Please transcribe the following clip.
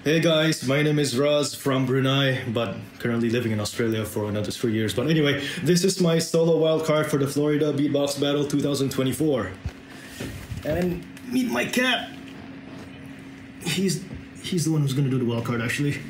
Hey guys, my name is Sorz from Brunei, but currently living in Australia for another 3 years. But anyway, this is my solo wildcard for the Florida Beatbox Battle 2024. And meet my cat. He's the one who's gonna do the wildcard actually.